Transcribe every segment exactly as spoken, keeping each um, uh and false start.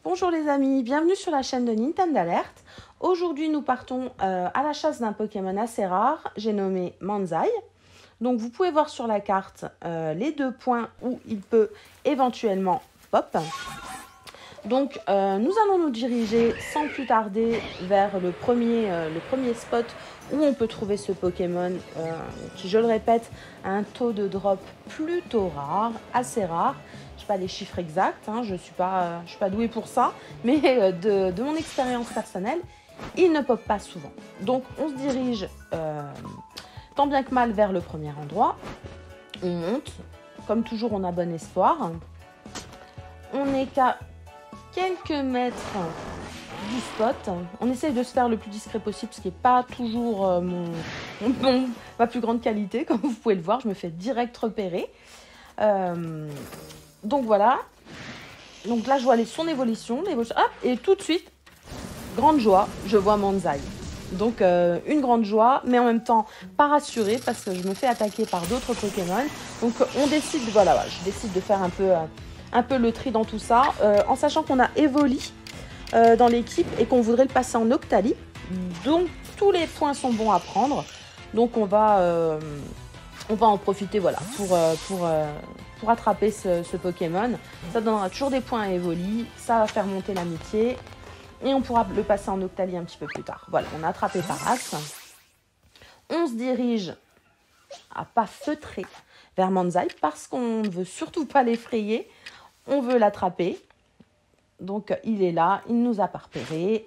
Bonjour les amis, bienvenue sur la chaîne de Nintendo Alert. Aujourd'hui nous partons euh, à la chasse d'un Pokémon assez rare, j'ai nommé Manzai. Donc vous pouvez voir sur la carte euh, les deux points où il peut éventuellement pop. Donc euh, nous allons nous diriger sans plus tarder vers le premier, euh, le premier spot où on peut trouver ce Pokémon euh, qui, je le répète, a un taux de drop plutôt rare, assez rare. Je n'ai pas les chiffres exacts, hein, je ne suis, euh, suis pas douée pour ça, mais euh, de, de mon expérience personnelle, il ne pop pas souvent. Donc on se dirige euh, tant bien que mal vers le premier endroit. On monte, comme toujours on a bon espoir. On n'est qu'à quelques mètres du spot. On essaye de se faire le plus discret possible, ce qui n'est pas toujours euh, mon, mon, ma plus grande qualité. Comme vous pouvez le voir, je me fais direct repérer. Euh, donc voilà. Donc là, je vois les, son évolution. l'évolution hop, et tout de suite, grande joie, je vois Manzai. Donc euh, une grande joie, mais en même temps pas rassurée parce que je me fais attaquer par d'autres Pokémon. Donc on décide, voilà, voilà je décide de faire un peu... Euh, un peu le tri dans tout ça, euh, en sachant qu'on a Evoli euh, dans l'équipe et qu'on voudrait le passer en Octali. Donc tous les points sont bons à prendre. Donc on va, euh, on va en profiter voilà, pour, euh, pour, euh, pour attraper ce, ce Pokémon. Ça donnera toujours des points à Evoli, ça va faire monter l'amitié et on pourra le passer en Octali un petit peu plus tard. Voilà, on a attrapé Paras. On se dirige à pas feutrer vers Manzai parce qu'on ne veut surtout pas l'effrayer. On veut l'attraper. Donc, il est là. Il nous a pas repéré.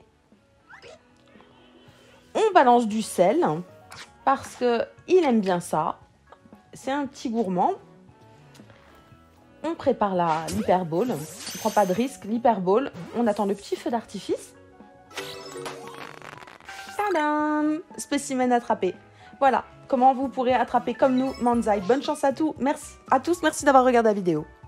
On balance du sel parce qu'il aime bien ça. C'est un petit gourmand. On prépare l'hyperball. On ne prend pas de risque. L'hyperball. On attend le petit feu d'artifice. Tadam! Spécimen attrapé. Voilà comment vous pourrez attraper comme nous Manzai. Bonne chance à tous. Merci à tous. Merci d'avoir regardé la vidéo.